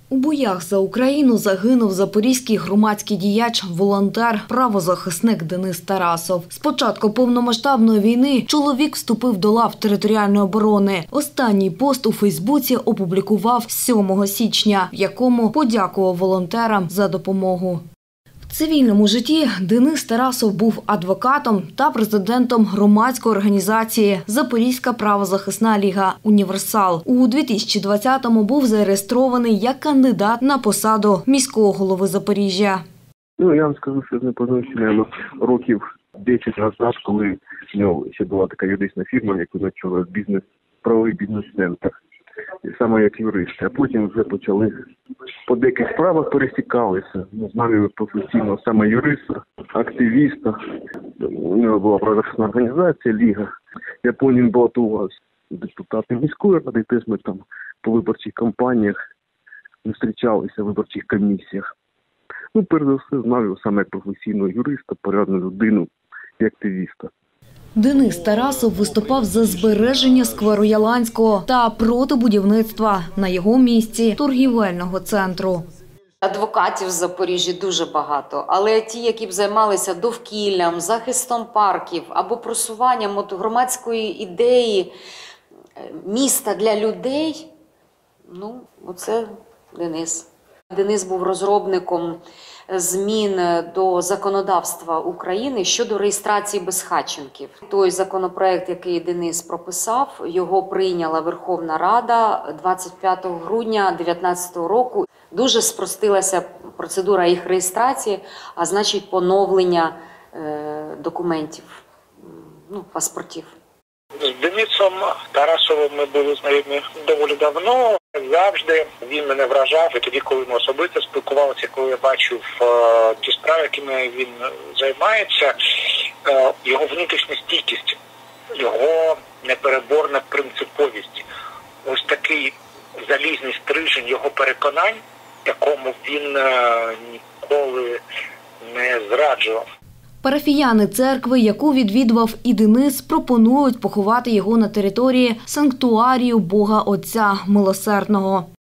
У боях за Україну загинув запорізький громадський діяч, волонтер, правозахисник Денис Тарасов. З початку повномасштабної війни чоловік вступив до лав територіальної оборони. Останній пост у Фейсбуці опублікував 7 січня, в якому подякував волонтерам за допомогу. В цивільному житті Денис Тарасов був адвокатом та президентом громадської організації «Запорізька правозахисна ліга «Універсал». У 2020-му був зареєстрований як кандидат на посаду міського голови Запоріжжя. Я вам скажу, що не позначено років 10 назад, коли в нього ще була така юридична фірма, яку почала правовий бізнес-центр, саме як юрист. А потім вже почали по деяких справах пересікалися. Ми знали професійно саме юриста, активіста. У нього була правозахисна організація «Ліга». Я потім балотувався депутати міської ради, теж ми там по виборчих кампаніях зустрічалися в виборчих комісіях. Перш за все, знав його саме як професійного юриста, порядну людину і активіста. Денис Тарасов виступав за збереження скверу Яланського та проти будівництва на його місці торгівельного центру. Адвокатів в Запоріжжі дуже багато, але ті, які б займалися довкіллям, захистом парків або просуванням громадської ідеї міста для людей, оце Денис. Денис був розробником змін до законодавства України щодо реєстрації безхатченків. Той законопроект, який Денис прописав, його прийняла Верховна Рада 25 грудня 2019 року. Дуже спростилася процедура їх реєстрації, а значить поновлення документів, паспортів. З Денисом Тарасовим ми були знайомі доволі давно. Завжди він мене вражав, і тоді, коли ми особисто спілкувалися, коли я бачив ті справи, якими він займається, його внутрішня стійкість, його непереборна принциповість, ось такий залізний стрижень його переконань, якому він ніколи не зраджував. Парафіяни церкви, яку відвідував і Денис, пропонують поховати його на території санктуарію Бога Отця Милосердного.